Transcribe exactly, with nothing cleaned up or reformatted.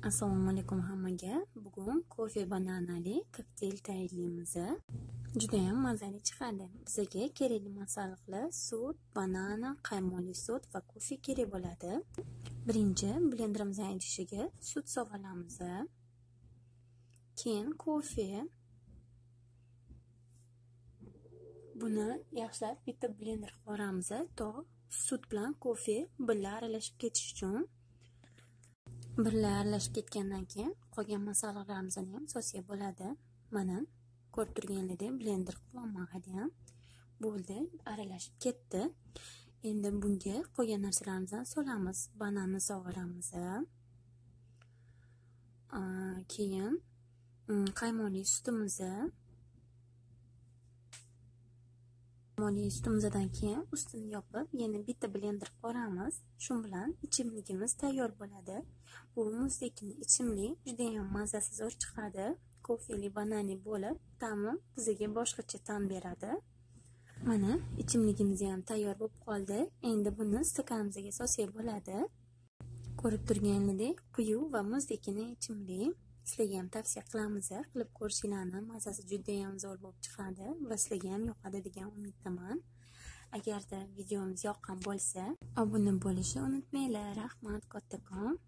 Assalomu alaykum hammaga. Bugun kofe bananali kokteyl tayyorlaymiz. Juda ham mazali chiqadi. Bizga kerakli masalliqlar sut, banana, qaymoli sut va kofe kerak bo'ladi. Birinchi blenderimizning idishiga sut solamiz. Keyin kofe. Buni yaxshilab bitta blender qilib olamiz, to sut bilan kofe birga aralashib ketish uchun. Birga aralashib ketgandan keyin qolgan masalliqlarimizni ham solsak bo'ladi. Mana ko'rib turganingizdek blender qilib olmagan. Bo'ldi, aralashib ketdi. Endi bunga qolgan narsalarimizni solamiz. Bananani sog'iramiz. Keyin qaymoli sutimizni Qaymoli sutimizdan keyin ustini yopib, yana bitta blender qilib olamiz. Shu bilan ichimligimiz tayyor bo'ladi. Bu muzdekli ichimlik juda ham mazasi zo'r chiqadi. Kofeli, bananali bo'lib, ta'mi bizga boshqacha ta'm beradi. Mana ichimligimiz ham tayyor bo'lib qoldi. Endi buni stakanimizga solsak bo'ladi. Ko'rib turganingizdek, quyuq va muzdekli ichimlik. Sizlarga ham tavsiya qilamiz, qilib ko'rishinglarni, mazasi juda ham zo'r bo'lib chiqadi va sizlarga ham yoqadi degan umiddaman. Agarda videomiz yoqqan bo'lsa, obuna bo'lishni unutmanglar. Rahmat kattakon.